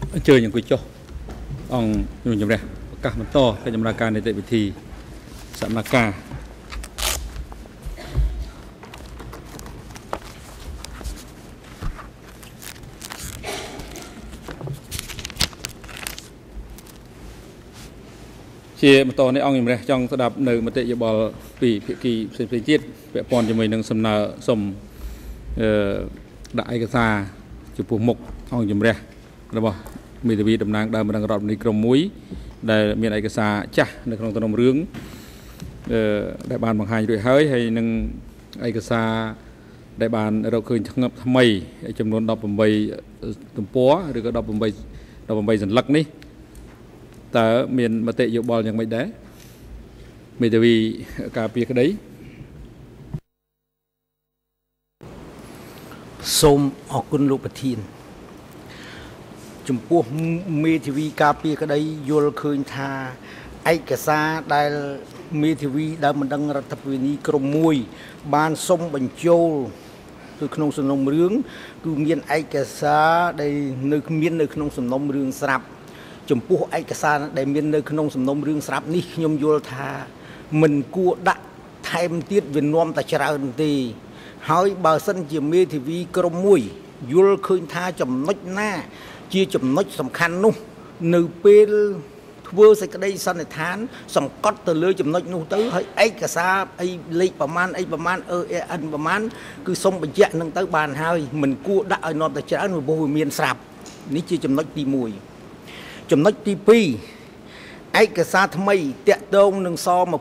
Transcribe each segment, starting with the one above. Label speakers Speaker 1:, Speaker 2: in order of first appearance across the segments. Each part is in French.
Speaker 1: chơi những cái cho ông mình chấm này cả một to cái chấm ra ca này tại vì thì sẵn là ca chia một to này ông nhìn này trong sẽ đạp nơi mà tệ giờ bỏ vì kỳ sinh tiết vẽ pon cho mình đang sầm nở sầm đại cái xa chụp buộc mục ông nhìn này là bỏมีทวีดำนางดาวมันดังรอบในกรมมุ้ยได้มีเอกสารจ้ะในของตนมเรื่องได้บานบางหายด้วยเฮ้ยให้หนึ่งเอกสารได้บานเราเคยทำไมจำนวนดอกบำใบตุ่มปัวหรือก็ดอกบำใบสัญลักษณ์นี่แต่มีมาเตะอยู่บอลยังไม่ได้มีทวีกาเปียกđấy
Speaker 2: សូមអរគុណលោកប្រធានចំពោះមេធាវីការពារក្តីយល់ឃើញថាឯកសារដែលមេធាវីដែលមិនដឹងរដ្ឋាភិបាលក្រមមួយបានសុំបញ្ចូលទៅក្នុងសំណុំរឿងគឺមានឯកសារដែលមាននៅក្នុងសំណុំរឿងស្រាប់ចំពោះឯកសារដែលមាននៅក្នុងសំណុំរឿងស្រាប់នេះខ្ញុំយល់ថាមិនគួរដាក់ថែមទៀតវានាំតែច្រើនទេហើយបើសិនជាមេធាវីក្រមមួយយល់ឃើញថាចំណុចណាជាចំណុចសំខាន់នោះនៅពេលធ្វើសេចក្តីសន្និដ្ឋានសង្កត់ទៅលើចំណុចនោះទៅហើយឯកសារអីលេខប្រមាណអីប្រមាណEANប្រមាណគឺសុំបញ្ជាក់នឹងទៅបានហើយមិនគួរដាក់ឲ្យនាំតែច្រើនព្រោះវាមានស្រាប់នេះជាចំណុចទី1ចំណុចទី2ឯកសារថ្មីតាក់ទងនឹងស21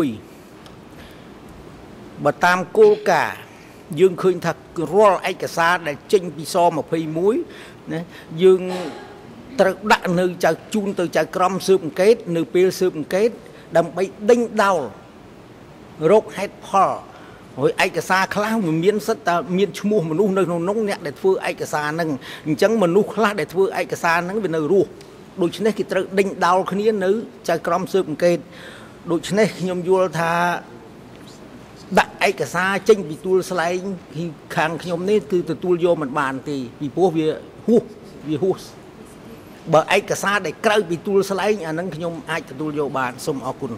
Speaker 2: បើតាមគោលការណ៍យើងឃើញថារាល់ឯកសារដែលចេញពីស21ណាយើងត្រូវដាក់នៅចៅជូនទៅចៅក្រមស៊ើបអង្កេតនៅពេលស៊ើបអង្កេតដើម្បីដេញដោលរកហេតុផលហើយឯកសារខ្លះវាមានសិតតែមានឈ្មោះមនុស្សនៅក្នុងនោះអ្នកដែលធ្វើឯកសារហ្នឹងអញ្ចឹងមនុស្សខ្លះដែលធ្វើឯកសារហ្នឹងវានៅរស់ដូច្នេះគេត្រូវដេញដោលគ្នានៅចៅក្រមស៊ើបអង្កេតដូច្នេះខ្ញុំយល់ថាដាក់ឯកសារចេញពីទួលស្លែងខាងខ្ញុំនេះគឺទទួលយកមិនបានទេពីព្រោះវាហួសបើឯកសារដែលក្រៅពីទួលស្លែងអាហ្នឹងខ្ញុំអាចទទួលយកបានសូមអរគុណ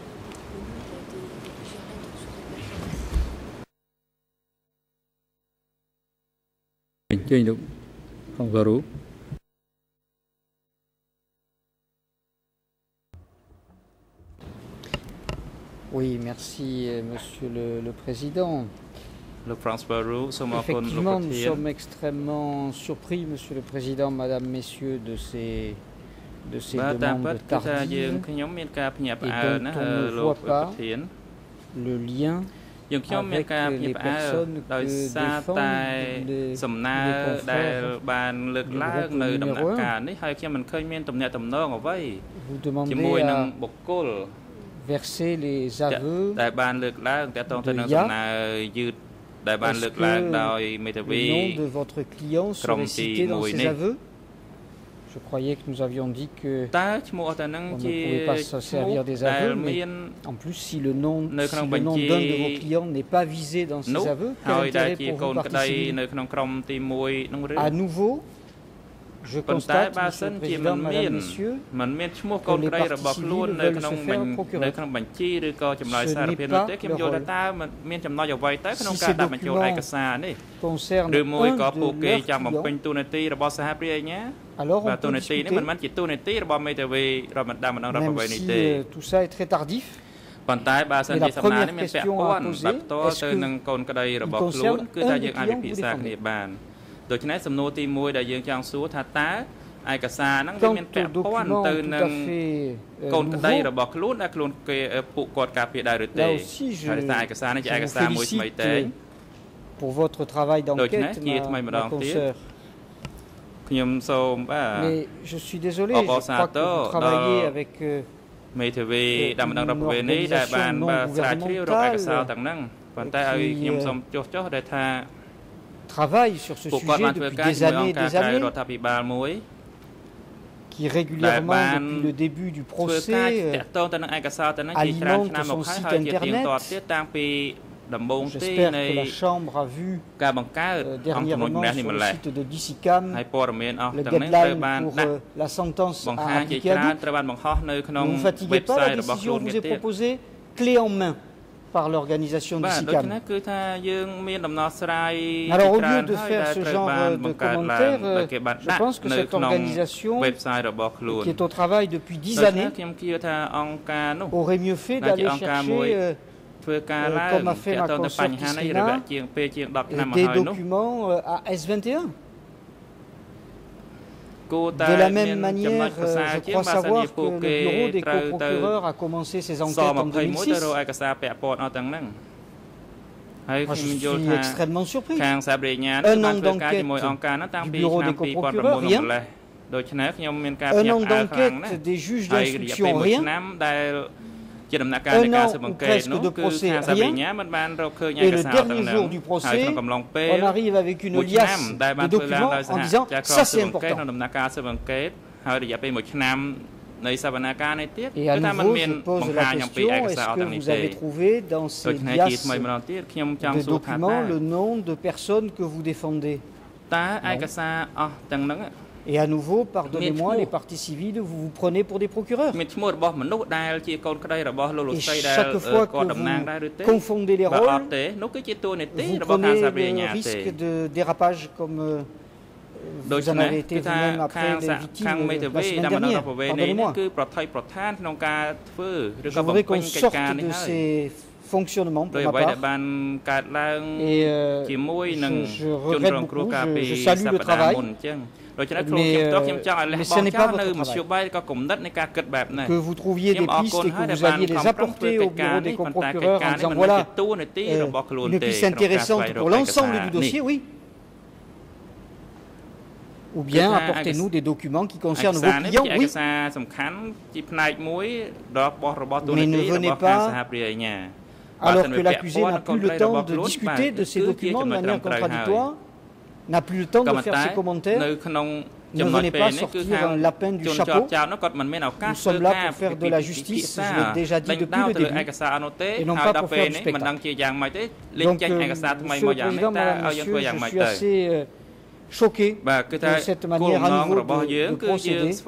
Speaker 3: Oui, merci Monsieur le Président.
Speaker 4: Effectivement,
Speaker 3: nous sommes extrêmement surpris, Monsieur le Président, Madame, Messieurs, de ces demandes tardives et dont on ne voit pas le lien avec les personnes que défendent les confrères. Vous demandez à verser les aveux de Ya. Est-ce que le nom de votre client serait cité dans ces aveux? Je croyais que nous avions dit que on ne pouvait pas se servir des aveux, mais en plus, si le nom d'un de vos clients n'est pas visé dans ces aveux, quel intérêt pour vous participer? À nouveau, je constate, Monsieur le Président, Madame, Messieurs, que les parties civiles veulent se faire procurer. Ce n'est pas leur rôle. Si ces documents concernent un de leurs clients, alors on peut discuter, même si tout ça est très tardif. Mais la première question à poser, est-ce qu'il concerne un des clients que vous défendez?
Speaker 4: ដូច្នេះសំណួរទី1ដែលយើងចង់សួរថាតើឯកសារហ្នឹងវាមានពាក់ព័ន្ធទៅនឹងកូនក្តីរបស់ខ្លួនដែលខ្លួនគេពួកគាត់ការពារដែរឬទេហើយតែឯកសារនេះជាឯកសារមួយថ្មីទេ
Speaker 3: pour votre travail d'enquête, ma consoeur.
Speaker 4: ខ្ញុំសូមបាទ
Speaker 3: Mais je suis désolé, je crois que vous travaillez avec
Speaker 4: មេធាវីដែលមិនដឹងរដ្ឋបាលនេះដែលបានស្រាវជ្រាវរកឯកសារទាំងហ្នឹងប៉ុន្តែឲ្យខ្ញុំសូមចុះដែលថា
Speaker 3: travaille sur ce sujet depuis des années et des années, qui régulièrement, depuis le début du procès, alimente son site internet.
Speaker 2: J'espère que la Chambre a vu dernièrement sur le site de DCCAM le deadline pour la sentence à appliquer à Duc. Ne vous fatiguez pas, la décision vous est proposée clé en main par l'organisation DCCAM. Alors au lieu de faire ce genre de commentaires, je pense que cette organisation, qui est au travail depuis 10 années, aurait mieux fait d'aller chercher, comme a fait ma consoeur Christina, des documents à S21. De la même manière, je crois savoir que le bureau des coprocureurs a commencé ses enquêtes en 2006. Moi, je suis extrêmement surpris. Un an d'enquête du bureau des coprocureurs, rien. Un an d'enquête des juges d'instruction, rien. Un an ou presque de procès, rien. Et le dernier jour du procès, on arrive avec une liasse de documents en disant « ça c'est important ». Et à nouveau, je pose la question, est-ce que vous avez trouvé dans ces liasses de documents le nom de personnes que vous défendez? Et à nouveau, pardonnez-moi, les parties civiles, vous vous prenez pour des procureurs. Et chaque fois que vous confondez les rôles, vous prenez le risque de dérapage comme vous en avez été vous-même après les victimes la semaine dernière. Pardonnez-moi. Je voudrais qu'on sorte de ces fonctionnements pour ma part. Et je regrette beaucoup, je salue le travail. Mais ce n'est pas votre travail. Que vous trouviez des pistes et que vous alliez les apporter au bureau des coprocureurs en disant voilà une piste intéressante pour l'ensemble du dossier, oui. Ou bien apportez-nous des documents qui concernent vos clients, oui. Mais ne venez pas, alors que l'accusé n'a plus le temps de discuter de ces documents de manière contradictoire, n'a plus le temps de faire ses commentaires. Ne venez pas sortir un lapin du chapeau. Nous sommes là pour faire de la justice, je l'ai déjà dit depuis le début, et non pas pour faire du spectacle. Donc, Monsieur le Président, Madame, Monsieur, je suis assez choqué de cette manière à nouveau de procéder. Je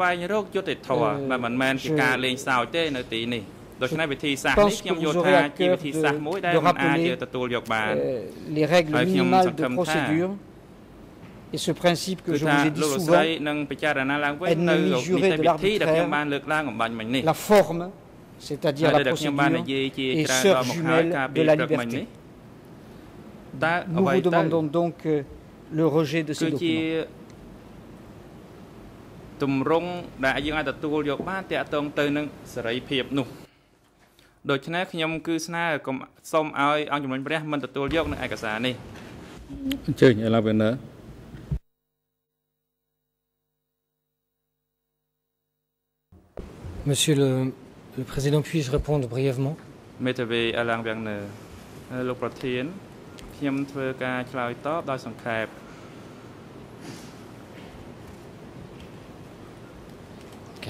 Speaker 2: pense que vous aurez à cœur de rappeler les règles minimales de procédure et ce principe que je vous ai dit souvent, ennemi juré de l'arbitraire, la forme, c'est-à-dire la procédure, et sœur jumelle de la liberté. Nous vous demandons donc le rejet de ces documents.
Speaker 5: Monsieur le Président, puis-je répondre brièvement? Okay.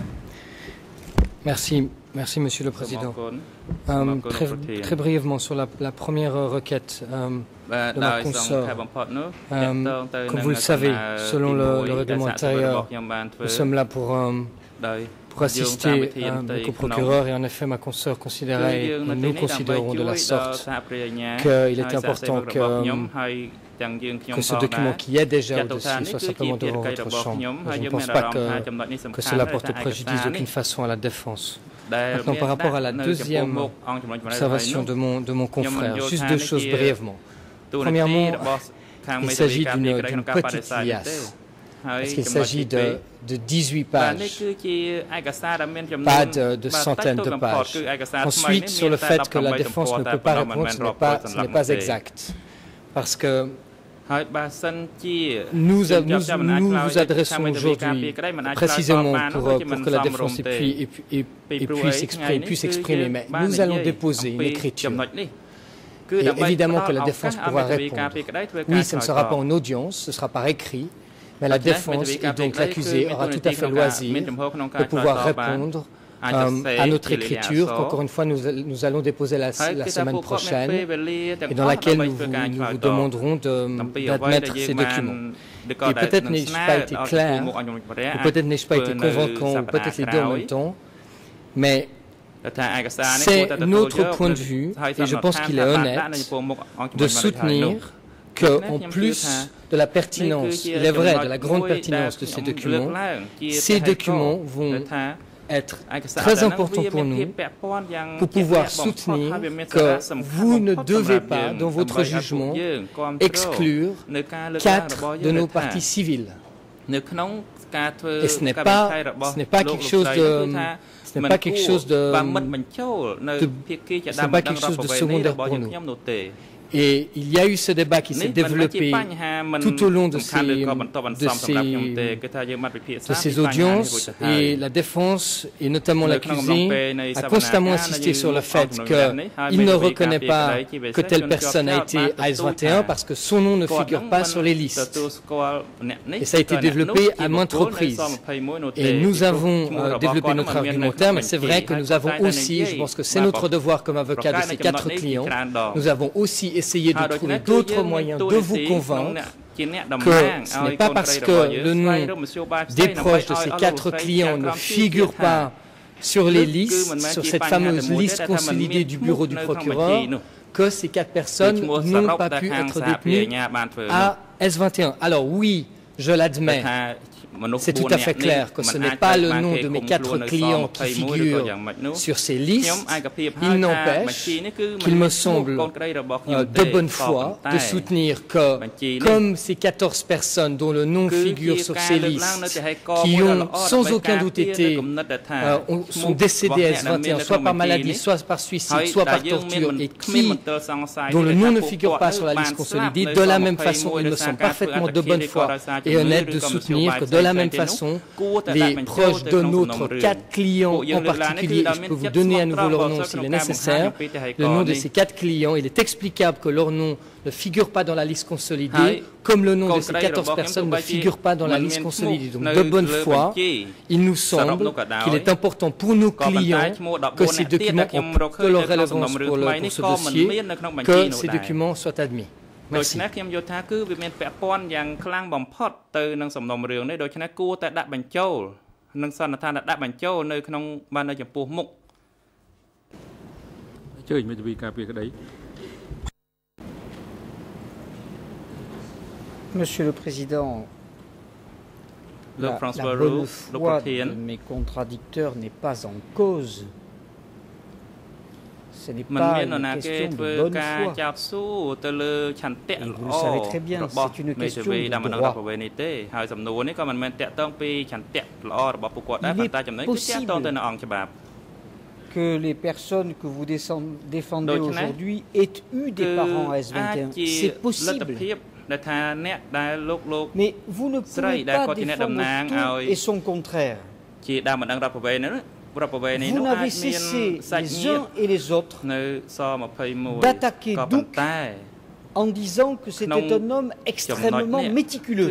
Speaker 5: Merci, Monsieur le Président. Très brièvement sur la première requête de ma consoeur. Comme vous le savez, selon le règlement intérieur, nous sommes là pour assister au coprocureur et en effet ma consoeur considérait, et nous considérons de la sorte qu'il est important que ce document qui est déjà au dossier soit simplement devant votre chambre. Je ne pense pas que cela porte préjudice d'aucune façon à la défense. Maintenant, par rapport à la deuxième observation de mon confrère, juste deux choses brièvement. Premièrement, il s'agit d'une petite liasse. Parce qu'il s'agit de 18 pages, pas de centaines de pages. Ensuite, sur le fait que la défense ne peut pas répondre, ce n'est pas exact. Parce que nous vous adressons aujourd'hui précisément pour que la défense puisse s'exprimer, mais nous allons déposer une écriture. Et évidemment que la défense pourra répondre. Oui, ce ne sera pas en audience, ce sera par écrit. Mais la défense et donc l'accusé aura tout à fait loisir de pouvoir répondre à notre écriture, qu'encore une fois nous allons déposer la semaine prochaine, et dans laquelle nous vous demanderons d'admettre ces documents. Et peut-être n'ai-je pas été clair, ou peut-être n'ai-je pas été convaincant, ou peut-être les deux en même temps, mais c'est notre point de vue, et je pense qu'il est honnête, de soutenir qu'en plus de la pertinence, il est vrai, de la grande pertinence de ces documents vont être très importants pour nous, pour pouvoir soutenir que vous ne devez pas, dans votre jugement, exclure 4 de nos parties civiles. Et ce n'est pas quelque chose de secondaire pour nous. Et il y a eu ce débat qui s'est développé tout au long de ces audiences, et la défense, et notamment l'accusé, a constamment insisté sur le fait qu'il ne reconnaît pas que telle personne a été AS21 parce que son nom ne figure pas sur les listes. Et ça a été développé à maintes reprises. Et nous avons développé notre argumentaire, mais c'est vrai que nous avons aussi, je pense que c'est notre devoir comme avocat de ces 4 clients, nous avons aussi essayer de trouver d'autres moyens de vous convaincre que ce n'est pas parce que le nom des proches de ces 4 clients ne figure pas sur les listes, sur cette fameuse liste consolidée du bureau du procureur, que ces 4 personnes n'ont pas pu être détenues à S21. Alors oui, je l'admets. C'est tout à fait clair que ce n'est pas le nom de mes 4 clients qui figurent sur ces listes. Il n'empêche qu'il me semble de bonne foi de soutenir que, comme ces 14 personnes dont le nom figure sur ces listes, qui ont sans aucun doute sont décédées à S21, soit par maladie, soit par suicide, soit par torture, et dont le nom ne figure pas sur la liste consolidée, de la même façon, il me semble parfaitement de bonne foi et honnête de soutenir que de la même façon, les proches de notre 4 clients en particulier, et je peux vous donner à nouveau leur nom s'il est nécessaire, le nom de ces 4 clients, il est explicable que leur nom ne figure pas dans la liste consolidée, comme le nom de ces 14 personnes ne figure pas dans la liste consolidée. Donc de bonne foi, il nous semble qu'il est important pour nos clients que ces documents ont que leur rélevance pour ce dossier, que ces documents soient admis. ដូច្នេះខ្ញុំយល់ថាគឺវាមានពាក់ព័ន្ធយ៉ាងខ្លាំងបំផុតទៅនឹងសំណុំរឿងនេះដូច្នេះគួរតែដាក់បញ្ចូលនឹងសន្និដ្ឋានដាក់បញ្ចូលនៅក្នុងបាននៅចំពោះមុខអញ្ជើញមេធាវីការពារក្តី
Speaker 2: Monsieur le Président, la bonne foi de mes contradicteurs n'est pas en cause. Ce n'est pas une question de bonne foi. Et vous le savez très bien, c'est une question de droit. Il est possible que les personnes que vous défendez aujourd'hui aient eu des parents à S21. C'est possible. Mais vous ne pouvez pas défendre tout et son contraire. Vous n'avez cessé les uns et les autres d'attaquer Duc en disant que c'était un homme extrêmement méticuleux.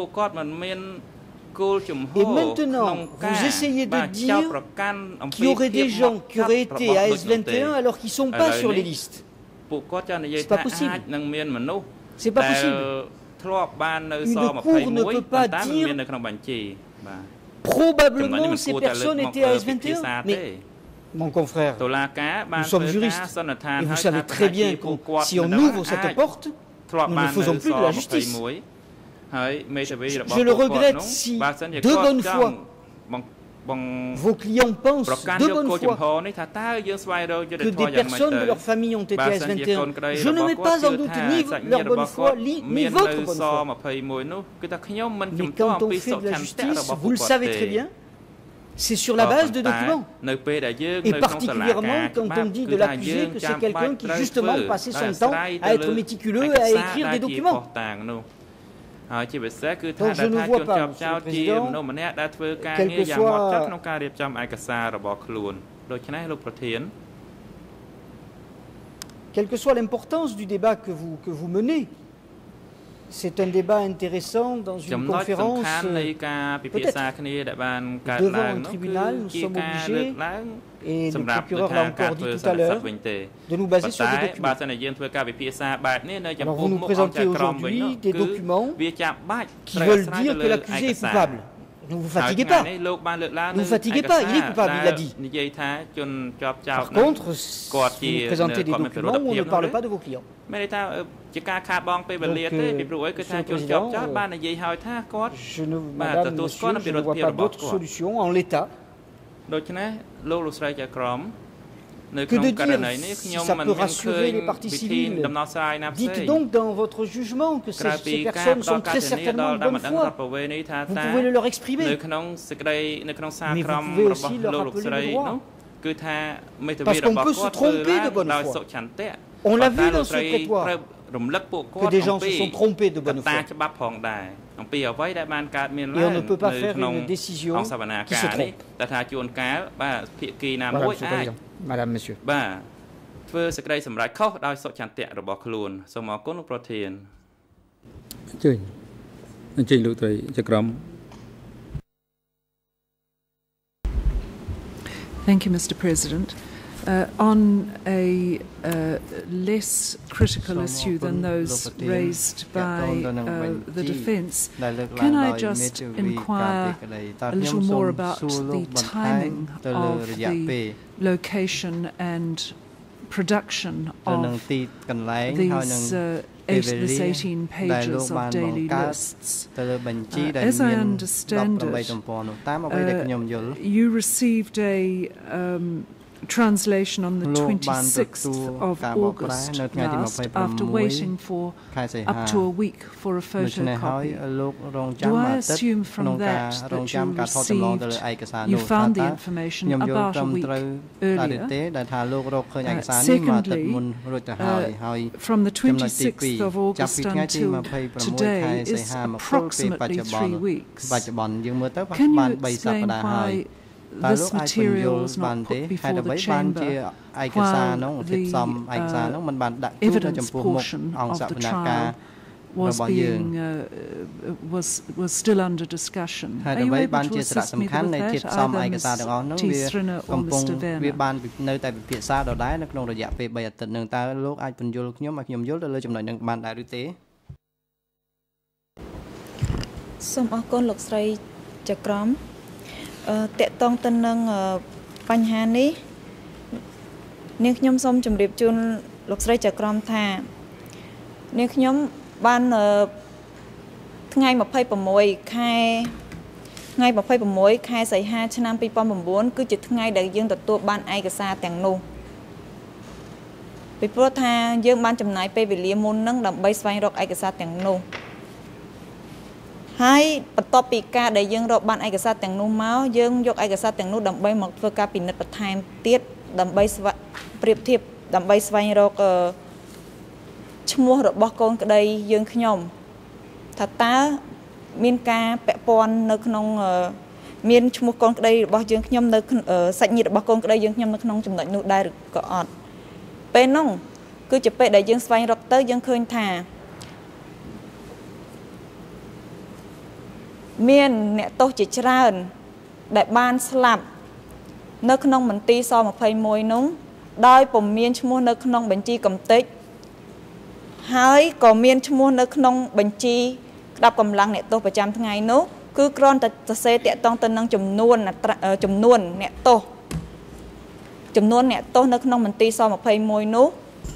Speaker 2: Et maintenant, vous essayez de dire qu'il y aurait des gens qui auraient été à S21 alors qu'ils ne sont pas sur les listes. C'est pas possible. C'est pas possible. Une cour ne peut pas dire probablement ces personnes étaient à S21. Mais, mon confrère, nous sommes juristes. Et vous savez très bien que si on ouvre cette porte, nous ne faisons plus de la justice. Je le regrette si, de bonne foi, vos clients pensent de bonne foi que des personnes de leur famille ont été à S21. Je ne mets pas en doute ni leur bonne foi, ni votre bonne foi. Mais quand on fait de la justice, vous le savez très bien, c'est sur la base de documents. Et particulièrement quand on dit de l'accusé que c'est quelqu'un qui justement passait son temps à être méticuleux et à écrire des documents. Donc je ne vois pas, Monsieur le Président, quelle que soit l'importance du débat que vous menez, c'est un débat intéressant dans une conférence. Devant un tribunal, nous sommes obligés, et le procureur l'a encore dit tout à l'heure, de nous baser sur des documents. Alors vous nous présentez aujourd'hui des documents qui veulent dire que l'accusé est coupable. Ne vous fatiguez pas. Ne vous fatiguez pas, il est coupable, il l'a dit. Par contre, si vous nous présentez des documents où on ne parle pas de vos clients. Donc, Madame, Monsieur, je ne vois pas d'autre solution en l'état que de dire si ça peut rassurer les parties civiles. Dites donc dans votre jugement que ces personnes sont très certainement de bonne foi. Vous pouvez le leur exprimer. Mais vous pouvez aussi leur rappeler le droit. Parce qu'on peut se tromper de bonne foi. On l'a vu dans ce prétoire que des gens se sont trompés de bonne foi. Et on ne peut pas faire une décision qui se trompe. Madame, Monsieur.
Speaker 6: Thank you, Mr. President. On a less critical issue than those raised by the defence, can I just inquire a little more about the timing of the location and production of these 18 pages of daily lists? As I understand it, you received a translation on the 26th of August last after waiting for up to a week for a photocopy. Do I assume from that you found the information about a week earlier? Secondly, from the 26th of August until today is approximately 3 weeks. Can you explain why this material was not put before the chamber while the evidence portion of the trial was still under discussion? Are you able to assist me with that, either Ms. T. Srina or Mr. Werner?
Speaker 7: តកតងទៅនឹងបញ្ហានេះនាងខ្ញុំសូមជម្រាបជូនលោកស្រីចក្រមថានាងខ្ញុំបានថ្ងៃ26ខែសីហាឆ្នាំ2009គឺជាថ្ងៃដែលយើងទទួលបានឯកសារទាំងនោះពីព្រោះថាយើងបានចំណាយពេលវេលាមុននឹងដើម្បីស្វែងរកឯកសារទាំងនោះ ហើយបន្ទាប់ពីការដែលយើងរកបានឯកសារទាំងនោះមកយើងយកឯកសារទាំងនោះដើម្បីមកធ្វើការពិនិត្យបន្ថែមទៀតដើម្បីប្រៀបធៀបដើម្បីស្វែងរកឈ្មោះរបស់កូនក្តីយើងខ្ញុំថាតើមានការពាក់ព័ន្ធនៅក្នុងមានឈ្មោះកូនក្តីរបស់យើងខ្ញុំនៅសាច់ញាតិរបស់កូនក្តីយើងខ្ញុំនៅក្នុងចំណុចនោះដែរឬក៏អត់ពេលនោះគឺជាពេលដែលយើងស្វែងរកទៅយើងឃើញថា មានអ្នកទោសជាច្រើនដែលបានស្លាប់នៅក្នុងមន្ទីរស21នោះដោយពុំមានឈ្មោះនៅក្នុងបញ្ជីកំទេចហើយក៏មានឈ្មោះនៅក្នុងបញ្ជីក្តាប់កម្លាំងអ្នកទោសប្រចាំថ្ងៃនោះគឺគ្រាន់តែសរសេរតាក់ទងទៅនឹងចំនួនអ្នកទោសនៅក្នុងមន្ទីរស21នោះ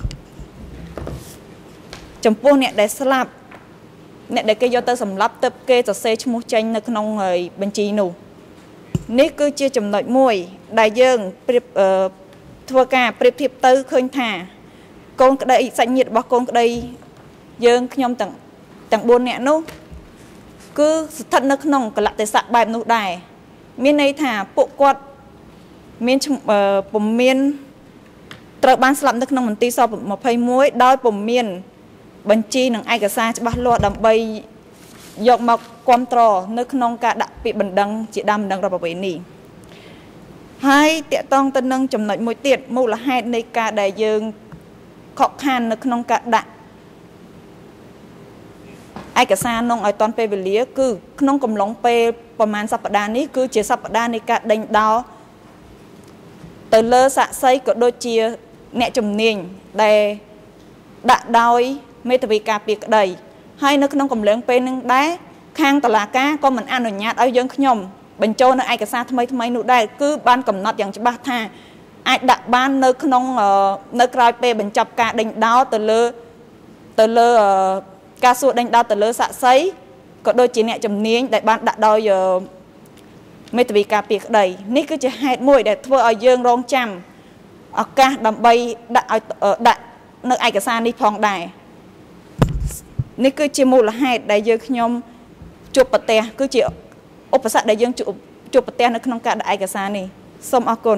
Speaker 7: ចំពោះអ្នកដែលស្លាប់ អ្នកដែលគេយកទៅសម្លាប់ទៅគេសរសេរឈ្មោះចេញនៅក្នុងបញ្ជីនោះនេះគឺជាចំណុចមួយដែលយើងធ្វើការប្រៀបធៀបទៅឃើញថាកូនក្តីសាច់ញាតិរបស់កូនក្តីយើងខ្ញុំទាំង4នាក់នោះគឺស្ថិតនៅក្នុងកលៈទេសៈបែបនោះដែរមានន័យថាពួកគាត់មានពុំមានត្រូវបានស្លាប់នៅក្នុងមន្ទីរស21ដោយពុំមាន បញ្ជីនឹងឯកសារច្បាស់លាស់ដើម្បីយកមកគ្រប់គ្រងនៅក្នុងការដាក់ពាក្យបណ្ដឹងជាដើមបណ្ដឹងរដ្ឋប្រវេណីហើយតាក់ទងទៅនឹងចំណុចមួយទៀតមូលហេតុនៃការដែលយើងខកខាននៅក្នុងការដាក់ឯកសារនោះឲ្យតន់ពេលវេលាគឺក្នុងកំឡុងពេលប្រហែលសប្តាហ៍នេះគឺជាសប្តាហ៍នៃការដេញដោលទៅលើសាក្សីក៏ដូចជាអ្នកជំនាញដែលដាក់ដោយមេធាវីការពារក្តីហើយនៅក្នុងកំឡុងពេលនឹងដែរខាងតុលាការក៏មិនអនុញ្ញាតឲ្យយើងខ្ញុំបញ្ចូលនៅឯកសារថ្មីនោះដែរគឺបានកំណត់យ៉ាងច្បាស់ថាអាចដាក់បាននៅក្នុងនៅក្រោយពេលបញ្ចប់ការដេញដោលទៅលើការសួរដេញដោលទៅលើសាក្សីក៏ដូចជាអ្នកជំនាញដែលបានដាក់ដោយមេធាវីការពារក្តីនេះគឺជាហេតុមួយដែលធ្វើឲ្យយើងរងចាំឱកាសដើម្បីដាក់នៅឯកសារនេះផងដែរនេះគឺជាមូលហេតុដែលយើងខ្ញុំជួបប្រទះគឺជាឧបសគ្គដែលយើងជួបប្រទះនៅក្នុងការដាក់ឯកសារនេះសូមអរគុណ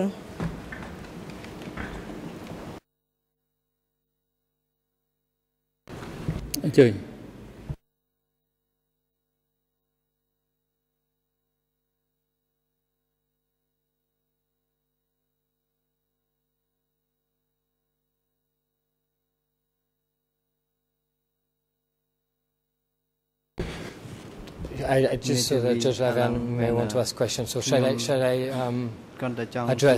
Speaker 1: អញ្ជើញ
Speaker 5: I just saw that Judge Lavan may want to ask questions, so shall I address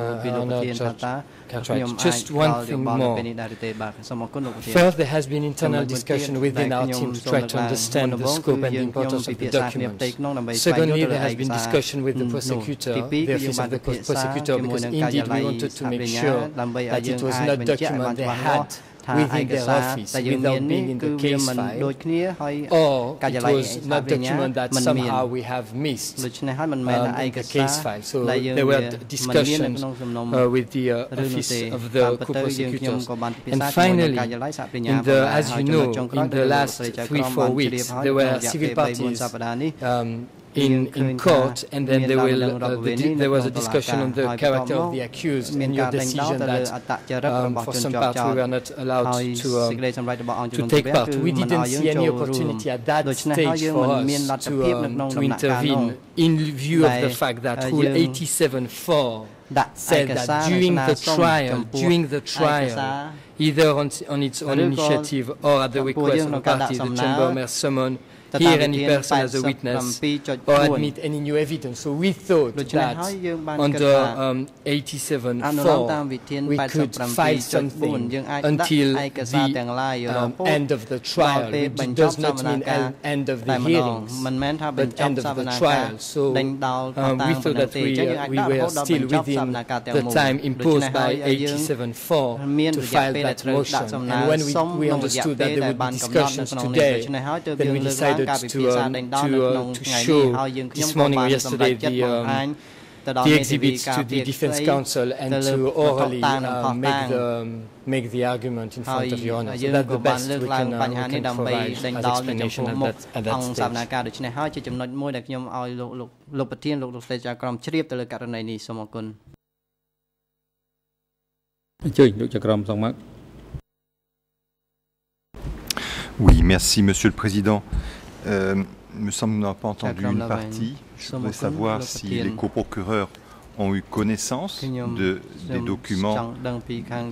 Speaker 5: just one thing more. First, there has been internal discussion within our team to try to understand the scope and the importance of the documents. Secondly, there has been discussion with the prosecutor, the office of the prosecutor, because indeed we wanted to make sure that it was not document they had within their office without being in the case file, or it was not document that somehow we have missed in the case file. So there were discussions with the office of the co-prosecutors. And finally, as you know, in the last 3-4 weeks, there were civil parties in court, and then there was a discussion on the character of the accused and your decision that for some parts we were not allowed to take part. We didn't see any opportunity at that stage for us to intervene in view of the fact that Rule 87.4 said that during the trial, either on its own initiative or at the request of the parties, the Chamber may summon hear any person as a witness or admit any new evidence. So we thought that under 87.4 we could file something until the end of the trial, which does not mean end of the hearings, but end of the trial. So we thought that we were still within the time imposed by 87.4 to file that motion. And when we understood that there would be discussions today, then we decided to show this morning or yesterday the exhibits to the Defense Counsel and to orally make the argument in front of Your Honor. So that's the best we can provide as explanation at that stage.
Speaker 8: Oui, merci Monsieur le Président. Me semble qu'on n'a pas entendu une partie. Je voudrais savoir si les coprocureurs ont eu connaissance des documents dont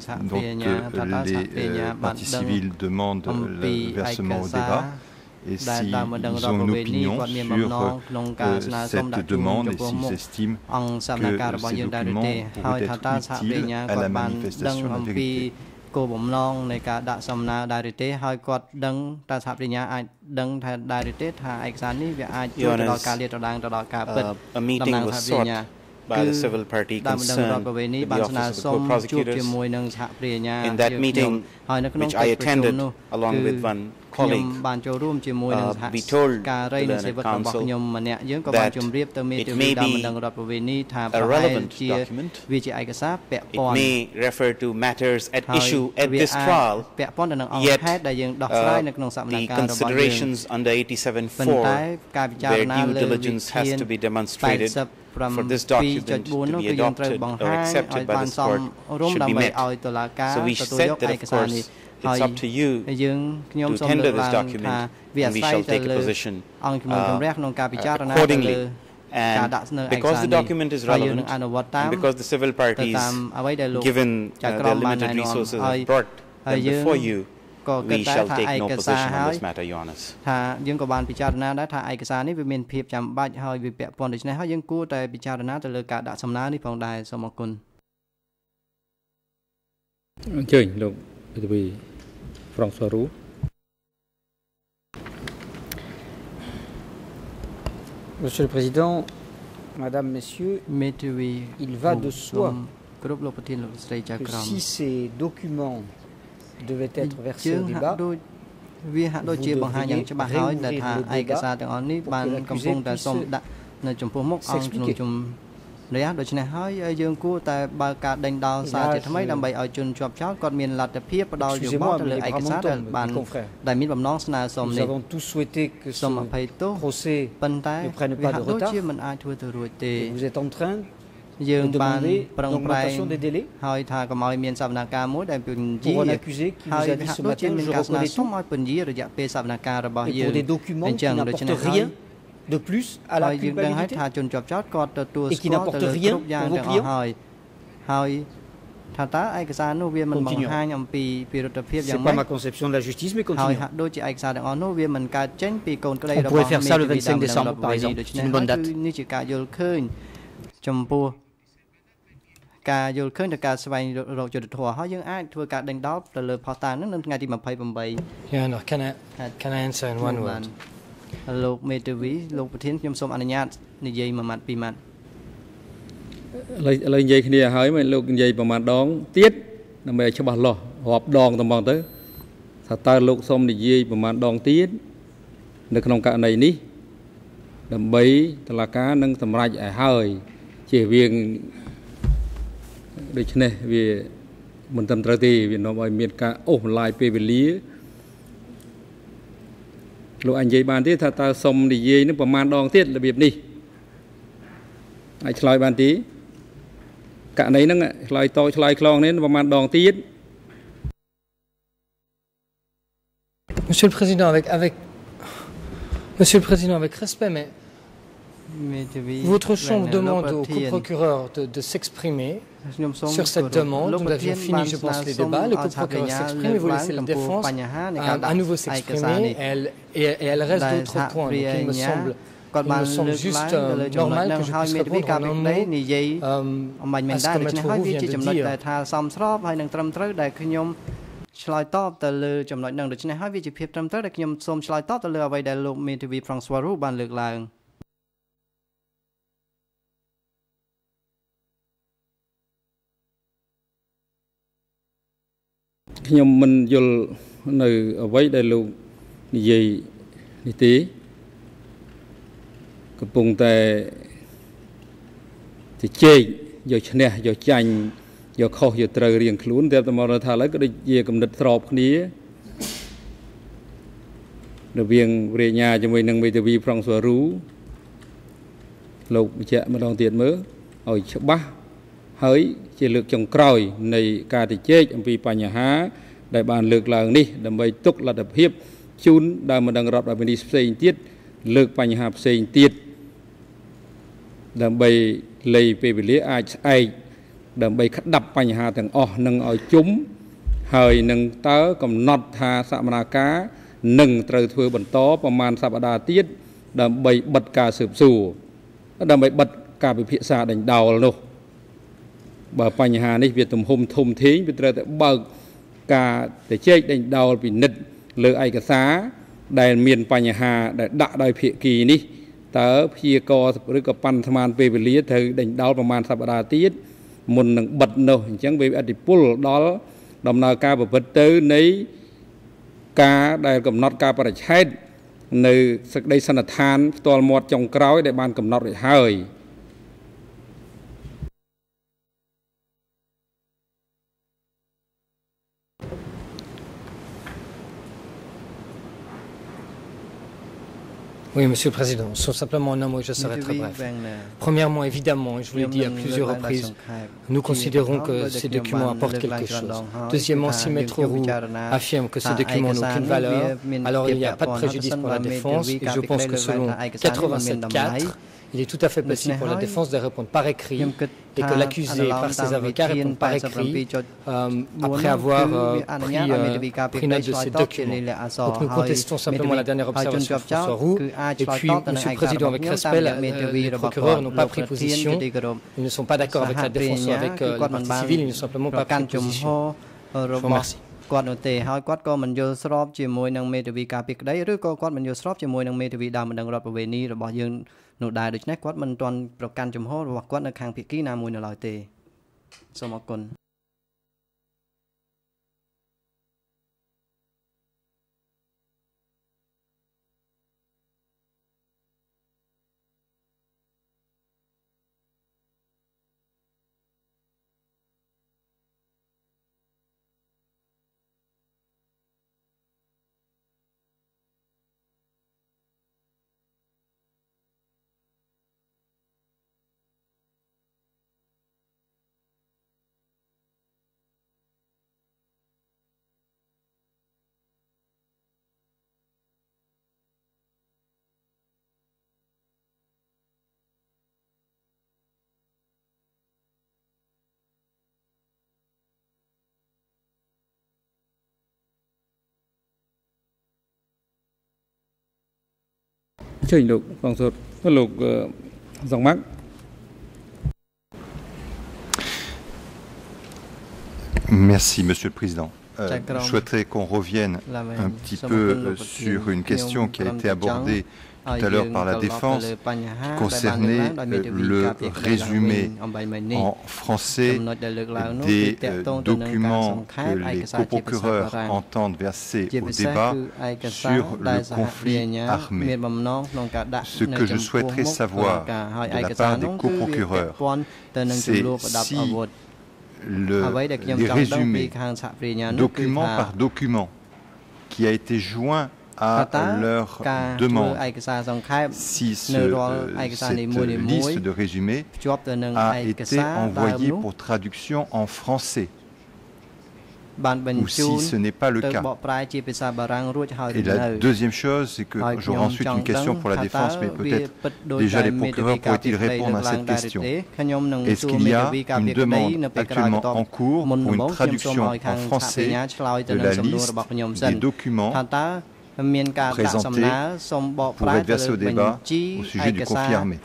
Speaker 8: les parties civiles demandent le versement au débat et s'ils ont une opinion sur cette demande et s'ils estiment que ces documents pourraient être utiles à la manifestation de la vérité.
Speaker 9: គោលបំណងនៃការដាក់សំណើដែរឬទេហើយគាត់ដឹងតើសហប្រញ្ញាអាចដឹងថាដែរឬទេថាឯកសារនេះវាអាចជួយទៅដល់ការលាតត្រដាងទៅដល់ការពិត
Speaker 10: a meeting was sought by the civil party concerned with the office of the co-prosecutors. In that meeting, which I attended along with one colleague, we told the learned counsel that it may be a relevant document. It may refer to matters at issue at this trial, yet the considerations under 87.4 where due diligence has to be demonstrated for this document to be adopted or accepted by this court should be met. So we said that, of course, it's up to you to tender this document and we shall take a position accordingly. And because the document is relevant and because the civil parties, given their limited resources, have brought them before you, we shall take no position on this matter, Your Honor.
Speaker 9: ថាយើងក៏បានពិចារណាដែរថាឯកសារនេះវាមានភាពចាំបាច់ហើយវាពាក់ព័ន្ធដូច្នេះហើយយើងគួរតែពិចារណាទៅលើការដាក់សំណើនេះផងដែរសូមអរគុណ
Speaker 1: អញ្ជើញលោកវិទ្យាហ្វ្រង់ស៊ូរូ
Speaker 2: Monsieur le Président, Madame, Messieurs, il va de soi que si ces documents devaient être versés au débat,
Speaker 9: វាហាក់ដូចជាបង្ហាញយ៉ាងច្បាស់ហើយដែលថាឯកសារទាំងអស់នេះបានកំពុងតែសូមដាក់នៅចំពោះមុខអង្គជំនុំជម្រះដូច្នេះហើយយើងគួរតែបើកការដេញដោលសារជាថ្មីដើម្បីឲ្យជនជាប់ចោតគាត់មានលទ្ធភាពផ្ដល់យោបល់ទៅលើឯកសារដែលមានបំណងស្នើសុំនេះសូមអភ័យទោសប៉ុន្តែវាហាក់ដូចជាមិនអាចធ្វើទៅរួចទេយើងបានប្រឹងប្រែងហើយថាកុំឲ្យមានសវនកម្មមួយដែលពន្យាហើយហាក់ដូចជាមានការស្នើសុំឲ្យពន្យារយៈពេលសវនកម្មរបស់យើងអញ្ចឹងដូច្នេះហើយ
Speaker 2: de plus à la culpabilité
Speaker 9: et qui n'apporte rien pour vos clients. ហើយថាតើឯកសារនោះវាមិនបង្ហាញអំពីពិរុទ្ធភាពយ៉ាងម៉េច
Speaker 2: C'est pas ma conception de la justice mais continue.
Speaker 9: ហើយហាក់ដូចជាឯកសារទាំងអស់នោះវាមិនកើតចេញពីកូនក្តីរបស់
Speaker 2: On pourrait faire ça le 25 décembre par exemple. C'est une bonne date.
Speaker 9: នេះជាការយល់ឃើញចំពោះការយល់ឃើញទៅការស្វែងរកយុត្តិធម៌ហើយយើងអាចធ្វើការដេញដោលទៅលើផុសតាងនោះនៅថ្ងៃទី28
Speaker 5: Yeah, no, can I answer in one word?
Speaker 9: លោកមេធាវីលោកប្រធានខ្ញុំសូមអនុញ្ញាតនិយាយមួយម៉ាត់ពីរម៉ាត់
Speaker 1: ឥឡូវនិយាយគ្នាហើយមកលោកនិយាយប្រហែលដងទៀតដើម្បីឲ្យច្បាស់លាស់រាប់ដងតែហ្មងទៅថាតើលោកសូមនិយាយប្រហែលដងទៀតនៅក្នុងករណីនេះដើម្បីតុលាការនឹងសម្រេចឲ្យហើយជៀសវាងដូច្នេះវាមិនត្រឹមត្រូវទេវានាំឲ្យមានការអូសបន្លាយពេលវេលាលោកអញនិយាយបានទេថាតើសុំនិយាយនឹងប្រមាណដងទៀតរបៀបនេះអាចឆ្លើយបានទេករណីហ្នឹងឆ្លើយតឆ្លើយខ្លងនេះប្រមាណដងទៀត
Speaker 5: Monsieur le Président avec respect mais votre chambre demande au co-procureur de s'exprimer sur cette demande. Nous avions fini, je pense, les débats. Le co-procureur s'exprime et vous laissez la défense à nouveau s'exprimer. Et elle reste d'autres points. Donc il me semble juste normal que je puisse répondre en un mot à ce que Maître Roux vient de dire.
Speaker 9: ឆ្លើយតបទៅលើចំណុចហ្នឹងដូច្នេះហើយវាជាភាពត្រឹមត្រូវដែលខ្ញុំសូមឆ្លើយតបទៅលើអ្វីដែលលោកមេធាវីហ្វ្រង់ស្វ៉ារូបានលើកឡើង
Speaker 1: ខ្ញុំមិនយល់នៅអ្វីដែលលោកនិយាយនេះទេកំពុងតែជជែកយកឈ្នះយកចាញ់យកខុសយកត្រូវរៀងខ្លួនតែតែមកថាឥឡូវក៏ដូចជាគំនិតស្របគ្នារវាងវេញ្ញាជាមួយនឹងមេធាវីហ្វ្រង់ស្វ៉ារូលោកបញ្ជាក់ម្ដងទៀតមើលឲ្យច្បាស់ហើយជាលើកចុងក្រោយនៃការជជែកអំពីបញ្ហាដែលបានលើកឡើងនេះដើម្បីទុកលទ្ធភាពជូនដល់ម្ដងរដ្ឋបាលនីផ្សេងទៀតលើកបញ្ហាផ្សេងទៀតដើម្បីលៃពេលវេលាអាចស្អែកដើម្បីក្តាប់បញ្ហាទាំងអស់នឹងឲ្យជុំហើយនឹងតើកំណត់ថាសកម្មភាពនឹងត្រូវធ្វើបន្តប្រមាណសប្តាហ៍ទៀតដើម្បីបិទការស៊ើបសួរដើម្បីបិទការពិភាក្សាដេញដោលនោះបើបញ្ហានេះវាទំហំធំធេងវាត្រូវតែបើកការជជែកដេញដោលពិនិត្យលើឯកសារដែលមានបញ្ហាដែលដាក់ដោយភាគីនេះតើព្យាករឬក៏ប៉ាន់ស្មានពេលវេលាត្រូវដេញដោលប្រមាណសប្តាហ៍ទៀតមុននឹងបិទនោះអញ្ចឹងវាអតិពលដល់ដំណើរការប្រព្រឹត្តទៅនៃការដែលកំណត់ការបរិច្ឆេទនៅសេចក្តីសន្និដ្ឋានផ្ទាល់មាត់ចុងក្រោយដែលបានកំណត់រួចហើយ
Speaker 5: Oui, Monsieur le Président, sauf simplement un mot, je serai très bref. Premièrement, évidemment, je vous l'ai dit à plusieurs reprises, nous considérons que ces documents apportent quelque chose. Deuxièmement, si Maître Roux affirme que ces documents n'ont aucune valeur, alors il n'y a pas de préjudice pour la défense, et je pense que selon 87.4, il est tout à fait possible pour la défense de répondre par écrit et que l'accusé, par ses avocats, répond par écrit après avoir pris note de ces documents. Donc nous contestons simplement la dernière observation de François Roux. Et puis, Monsieur le Président, avec respect, les procureurs n'ont pas pris position. Ils ne sont pas d'accord avec la défense ou avec la partie civile. Ils n'ont simplement pas pris position. Je vous remercie.
Speaker 9: គាត់នោះទេហើយគាត់ក៏មិនយល់ស្របជាមួយនឹងមេធាវីការពីក្តីឬក៏គាត់មិនយល់ស្របជាមួយនឹងមេធាវីដើមបណ្ដឹងរដ្ឋប្រវេណីរបស់យើងនោះដែរដូច្នេះគាត់មិនទាន់ប្រកាន់ជំហររបស់គាត់នៅខាងភាគីណាមួយនៅឡើយទេសូមអរគុណ
Speaker 8: Merci, Monsieur le Président. Je souhaiterais qu'on revienne un petit peu sur une question qui a été abordée tout à l'heure par la défense, qui concernait le résumé en français des documents que les coprocureurs entendent verser au débat sur le conflit armé. Ce que je souhaiterais savoir de la part des coprocureurs, c'est si les résumés, document par document, qui a été joint à leur demande, si cette liste de résumés a été envoyée pour traduction en français, ou si ce n'est pas le cas. Et la deuxième chose, c'est que j'aurai ensuite une question pour la défense, mais peut-être déjà les procureurs pourraient-ils répondre à cette question. Est-ce qu'il y a une demande actuellement en cours pour une traduction en français de la liste des documents présentés pour être versés au débat au sujet du conflit armé?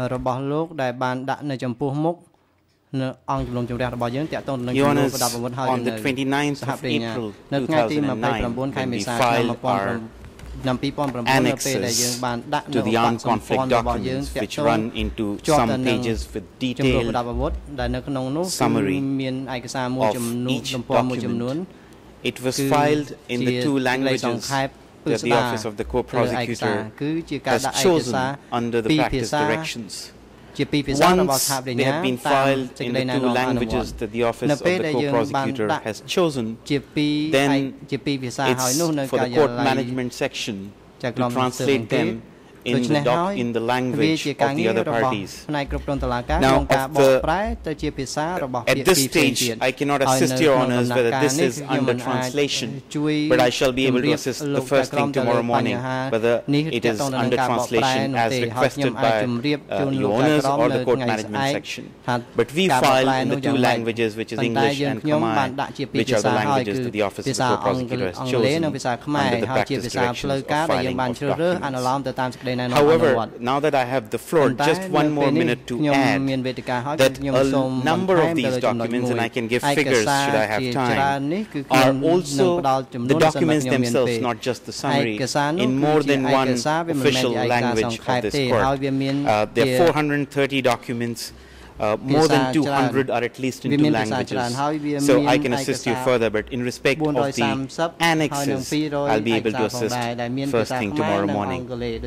Speaker 10: Your Honours, on the 29th of April 2009, when we filed our annexes to the armed conflict documents, which run into some pages with detailed summary of each document, it was filed in the two languages that the Office of the Co-Prosecutor has chosen under the practice directions. Once they have been filed in the two languages that the Office of the Co-Prosecutor has chosen, then it's for the court management section to translate them in the language of the other parties. Now, at this stage, I cannot assist Your Honours whether this is under translation, but I shall be able to assist the first thing tomorrow morning, whether it is under translation as requested by Your Honours or the court management section. But we file in the two languages, which is English and Khmer, which are the languages that the Office of the Co-Prosecutor has chosen under the practice directions of filing of documents. However, now that I have the floor, just one more minute to add that a number of these documents, and I can give figures should I have time, are also the documents themselves, not just the summary, in more than one official language of this court. There are 430 documents. More than 200 are at least in two languages. So I can assist you further, but in respect of the annexes, I'll be able to assist first thing tomorrow morning.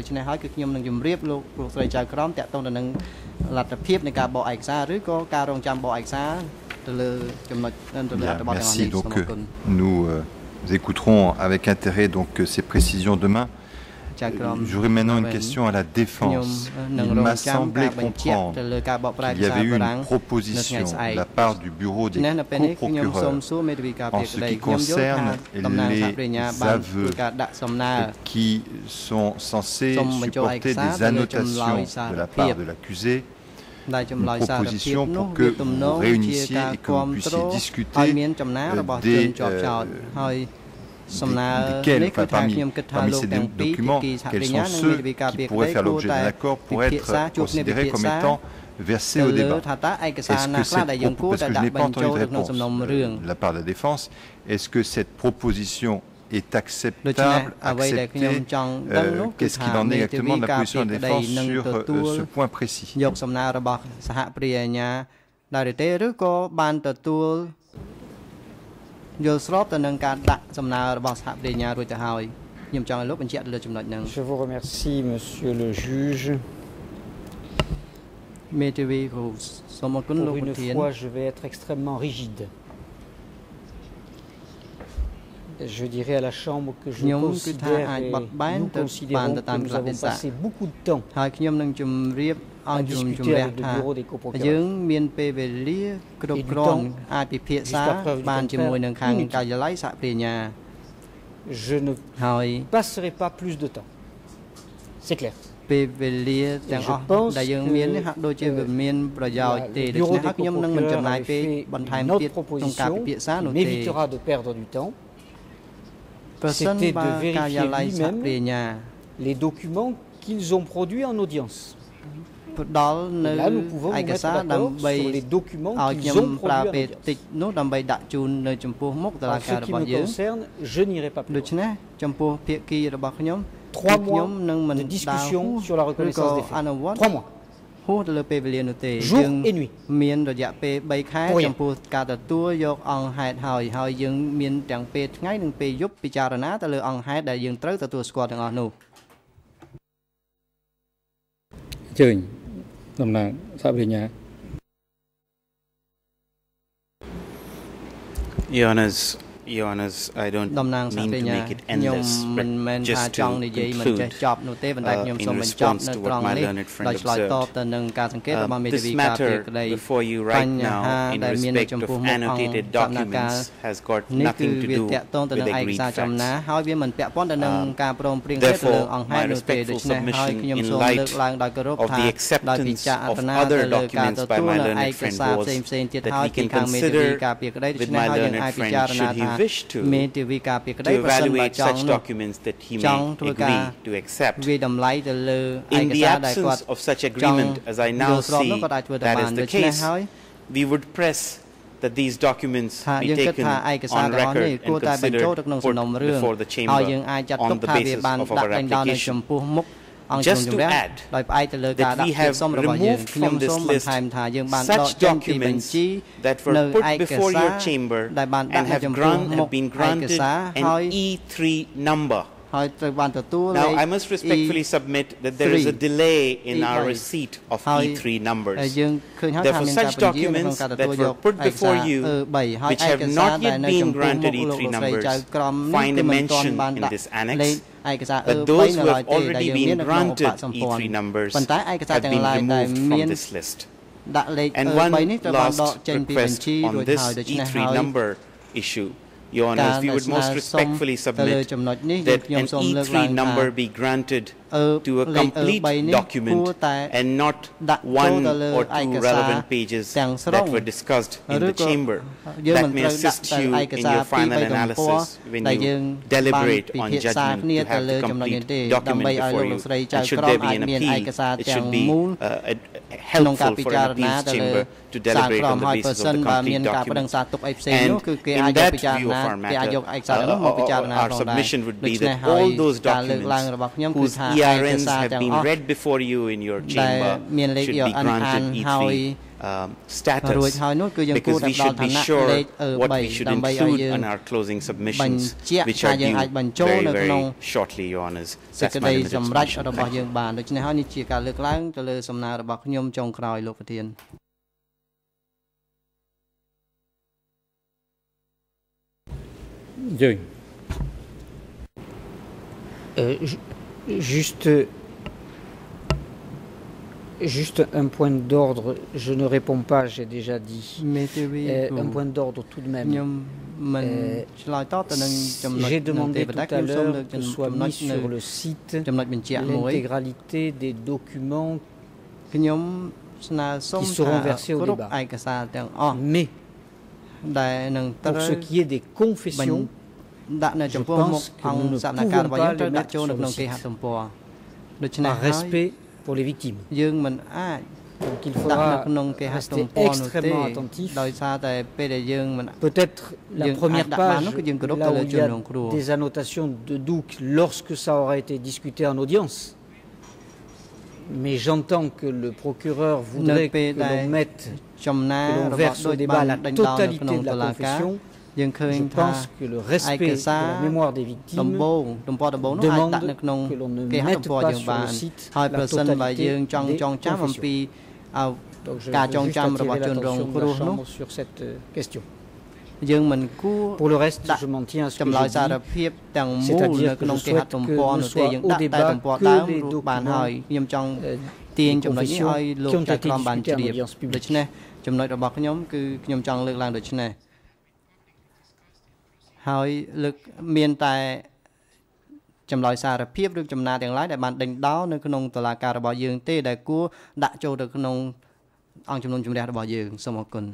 Speaker 8: Merci. Donc nous écouterons avec intérêt donc ces précisions demain. J'aurais maintenant une question à la défense. Il m'a semblé comprendre qu'il y avait eu une proposition de la part du bureau des coprocureurs en ce qui concerne les aveux qui sont censés supporter des annotations de la part de l'accusé. Une proposition pour que vous réunissiez et que vous puissiez discuter parmi ces documents, quels sont ceux qui pourraient faire l'objet d'un accord pour être considérés comme étant versés au débat. Est-ce que cette parce que je n'ai pas entendu de réponse de la part de la défense, est-ce que cette proposition est acceptable, acceptée? Qu'est-ce qu'il en est exactement de la position de la défense sur ce point précis?
Speaker 9: Je
Speaker 2: vous remercie, monsieur le juge. Pour une fois, je vais être extrêmement rigide. Je dirais à la Chambre que je considère et nous considérons que nous avons passé beaucoup de temps à discuter avec le bureau des coprocureurs. Et du temps, jusqu'à preuve du contraire, je ne passerai pas plus de temps. C'est clair. Et je pense que le bureau des coprocureurs avait fait une autre proposition qui m'évitera de perdre du temps. C'était de vérifier lui-même les documents qu'ils ont produits en audience. Et là, nous pouvons nous mettre d'accord sur les documents qu'ils ont produits en audience. En ce qui me concerne, je n'irai pas plus loin. 3 mois de discussion sur la reconnaissance des faits. 3 mois. Jour et nuit. Pour rien.
Speaker 1: Chơi, làm nào sao về nhà?
Speaker 10: Your Honours, I don't mean to make it endless, but just to conclude, in response to what my learned friend observed, this matter before you right now, in respect of annotated documents, has got nothing to do with agreed facts. Therefore, my respectful submission in light of the acceptance of other documents by my learned friend was that we can consider with my learned friend, should he wish to evaluate such documents that he may agree to accept. In the absence of such agreement, as I now see that is the case, we would press that these documents be taken on record and considered before the chamber on the basis of our application. Just to add that we have removed from this list such documents that were put before your chamber and have been granted an E3 number. Now, I must respectfully submit that there is a delay in our receipt of E3 numbers. Therefore, such documents that were put before you, which have not yet been granted E3 numbers, find a mention in this annex. But those who have already been granted E3 numbers have been removed from this list. And one last request on this E3 number issue. Your Honours, we would most respectfully submit that an E3 number be granted to a complete document and not 1 or 2 relevant pages that were discussed in the chamber. That may assist you in your final analysis when you deliberate on judgment to have the complete document before you. And should there be an appeal, it should be helpful for an appeals chamber to deliberate on the basis of the complete document. And in that view of our matter, our submission would be that all those documents whose ERNs have been read before you in your chamber should be granted E3 status, because we should be sure what we should include in our closing submissions, which are due very, very shortly, Your Honours. That's my limited submission.
Speaker 2: Juste un point d'ordre, je ne réponds pas, j'ai déjà dit. Un point d'ordre tout de même. J'ai demandé tout à l'heure que soit mis sur le site l'intégralité des documents qui seront versés au débat. Mais pour ce qui est des confessions, je pense que nous ne pouvons pas les mettre sur le site par respect pour les victimes. Donc il faudra rester extrêmement attentif. Peut-être la première page, là où il y a des annotations de doute lorsque ça aura été discuté en audience. Mais j'entends que le procureur voudrait que l'on mette, que l'on verse au débat la totalité de la confession. Je pense que le respect de la mémoire des victimes demande que l'on ne mette pas sur le site la totalité des confessions. Donc je veux juste attirer l'attention de la Chambre sur cette question. Pour le reste, je m'en tiens à ce que j'ai dit, c'est-à-dire que je souhaite que ne soient au débat que les documents des confessions qui ont été discutés en audience publique.
Speaker 9: ហើយលើកមានតែចម្លើយសារភាពឬចំណាទាំងឡាយដែលបានដេញដោលនៅក្នុងតុលាការរបស់យើងទេដែលគួរដាក់ចូលទៅក្នុងអង្គជំនុំជម្រះរបស់យើងសូមអរគុណ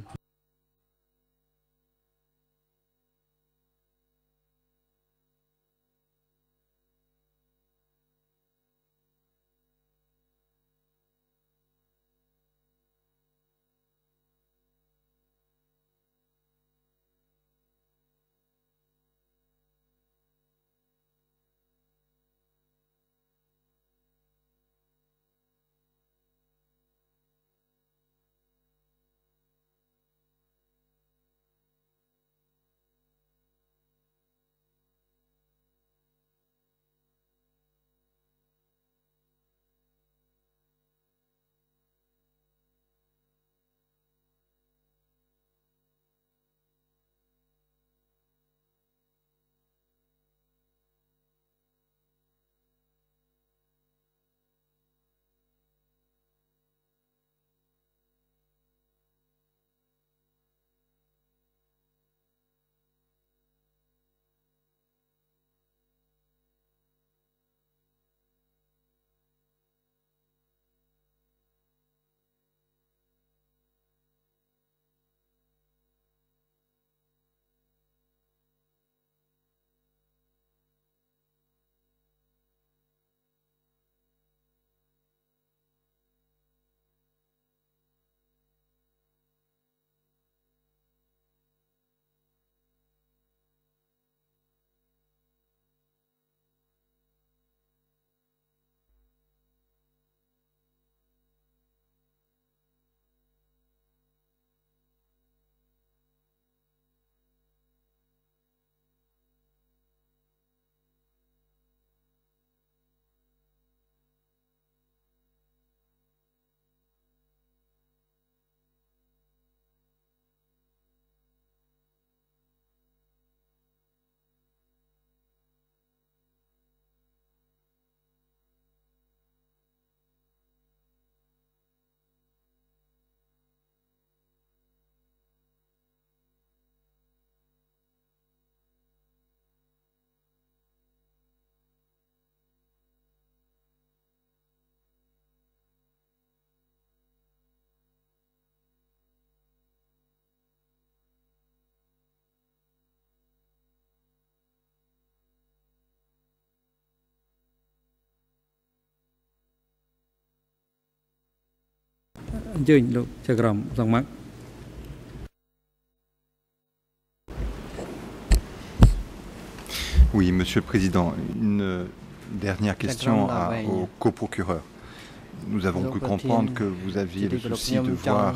Speaker 8: Oui, Monsieur le Président, une dernière question au coprocureur. Nous avons pu comprendre que vous aviez le souci de voir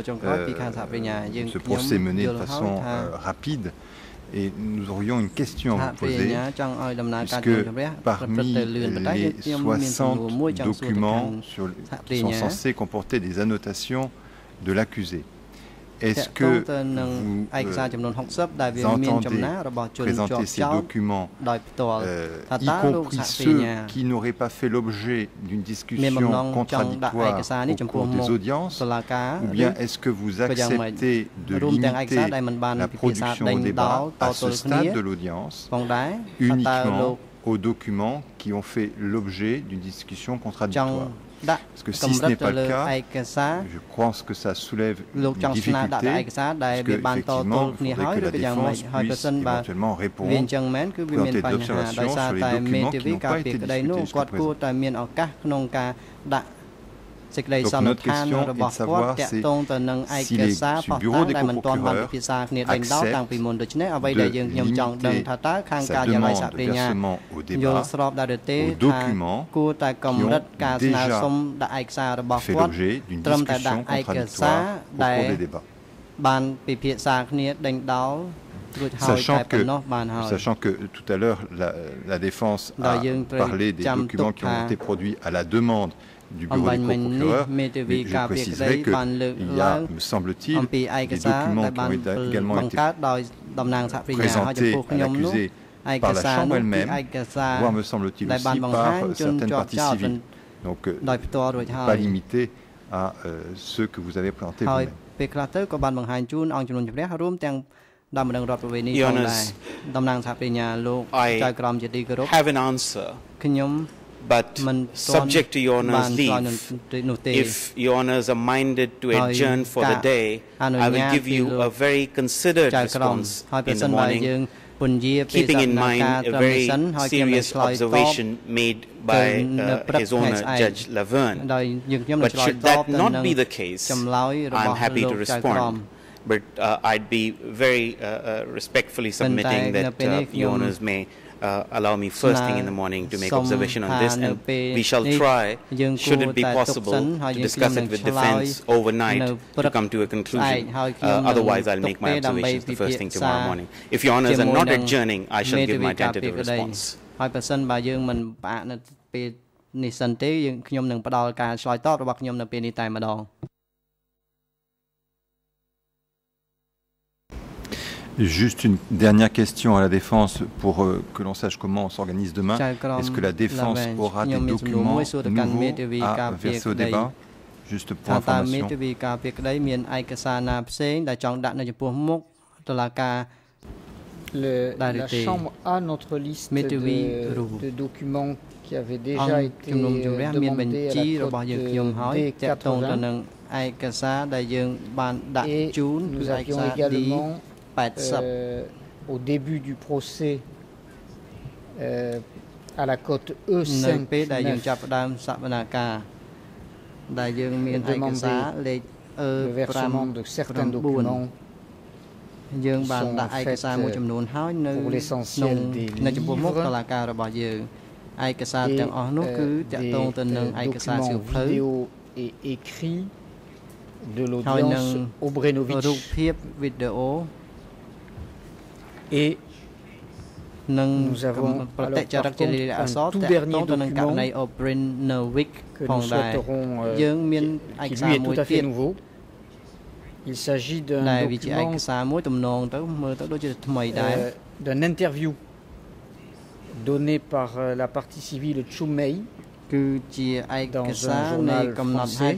Speaker 8: ce procès mené de façon rapide. Et nous aurions une question à vous poser, puisque parmi les 60 documents qui sont censés comporter des annotations de l'accusé, est-ce que vous entendez présenter ces documents, y compris ceux qui n'auraient pas fait l'objet d'une discussion contradictoire au cours des audiences, ou bien est-ce que vous acceptez de limiter la production au débat à ce stade de l'audience uniquement aux documents qui ont fait l'objet d'une discussion contradictoire? Parce que si ce n'est pas le cas, je pense que ça soulève une difficulté, parce qu'effectivement, il faudrait que la défense puisse éventuellement répondre, présenter des observations sur les documents qui n'ont pas été discutés jusqu'à présent. Donc notre question est de savoir si le bureau des co-procureurs accepte de limiter sa demande de versement au débat aux documents qui ont déjà fait l'objet d'une discussion contradictoire au cours des débats. Sachant que tout à l'heure, la défense a parlé des documents qui ont été produits à la demande du bureau des co-procureurs, mais je préciserai qu'il y a, me semble-t-il, des documents qui ont également été présentés à l'accusé par la Chambre elle-même, voire, me semble-t-il, aussi par certaines parties civiles. Donc, pas limité à ceux que vous avez présentés vous-même.
Speaker 10: Your Honours, I have an answer, but subject to Your Honours' leave, if Your Honours are minded to adjourn for the day, I will give you a very considered response in the morning, keeping in mind a very serious observation made by His Honour Judge Laverne. But should that not be the case, I am happy to respond. But I'd be very respectfully submitting that Your Honours may allow me first thing in the morning to make observation on this, and we shall try, should it be possible, to discuss it with defence overnight to come to a conclusion. Otherwise, I'll make my observations the first thing tomorrow morning. If Your Honours are not adjourning, I shall give my tentative response.
Speaker 8: Juste une dernière question à la défense pour que l'on sache comment on s'organise demain. Est-ce que la défense aura des documents nouveaux à verser au débat? Juste pour information.
Speaker 2: La Chambre a notre liste de documents qui avaient déjà été demandés à la Côte D80. Et nous avions également au début du procès à la cote E5 demandé le versement de certains documents qui sont en fait pour l'essentiel des livres et des documents vidéo et écrits de l'audience Obrenovic. Et nous avons alors, par contre, un tout dernier document que nous souhaiterons, qui lui est tout à fait nouveau. Il s'agit d'un document d'un interview donné par la partie civile Chumei dans un journal français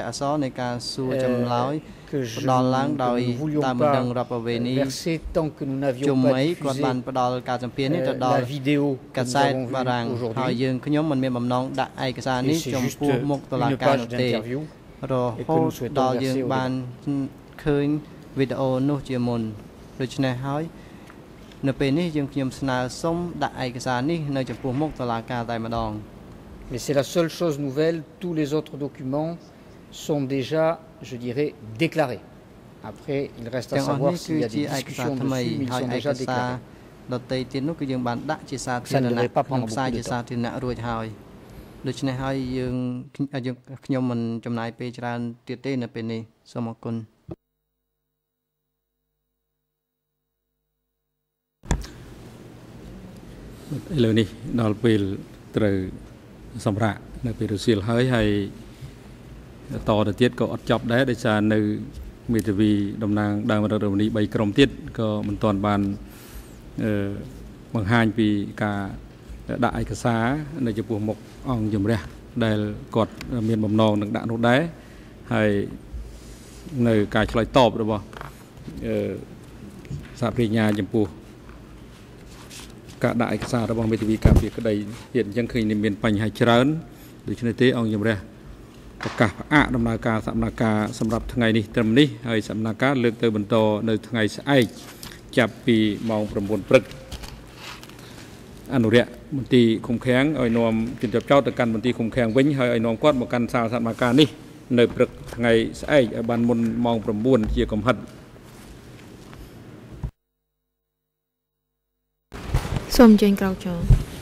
Speaker 2: que nous voulions pas verser tant que nous n'avions pas diffusé la vidéo que nous avons vue aujourd'hui. Et c'est juste une page d'interview et que nous souhaitons verser au débat. Mais c'est la seule chose nouvelle, tous les autres documents sont déjà, je dirais, déclarés. Après, il reste à savoir s'il y a des discussions dessus, mais ils sont déjà déclarés. Ça ne devrait pas prendre beaucoup de temps. ដូច្នេះហើយខ្ញុំមិនចំណាយពេលច្រើនទៀតទេនៅពេលនេះសូមអរគុណ
Speaker 1: ឥឡូវនេះដល់ពេលត្រូវសម្រាប់នៅពេលរសៀលហើយតទៅទៀតក៏អត់ចប់ដែរដោយសារនៅមេធាវីតំណាងដើមរដ្ឋបាលនេះ3ក្រុមទៀតក៏មិនទាន់បានបង្ហាញពីការដាក់ឯកសារនៅចំពោះមុខអង្គជំរះដែលគាត់មានបំណងនឹងដាក់នោះដែរហើយនៅការឆ្លើយតបរបស់សហប្រញ្ញាចំពោះការដាក់ឯកសាររបស់មេធាវីការពារក្តីhiệnអញ្ចឹងឃើញមានបញ្ហាច្រើនដូច្នេះទេអង្គជំរះប្រកាសផ្អាកដំណើរការសកម្មភាពសម្រាប់ថ្ងៃនេះត្រឹមនេះហើយសកម្មភាពលើកទៅបន្តនៅថ្ងៃស្អែកចាប់ពីម៉ោង 9 ព្រឹកអនុរិយមន្ត្រីឃុំឃាំងឲ្យនាំជនជាប់ចោតទៅកាន់មន្ត្រីឃុំឃាំងវិញហើយឲ្យនាំគាត់មកកាន់សាលសកម្មភាពនេះនៅព្រឹកថ្ងៃស្អែកឲ្យបានមុនម៉ោង 9 ជាកំហិត
Speaker 11: សូមអញ្ជើញក្រោកចូល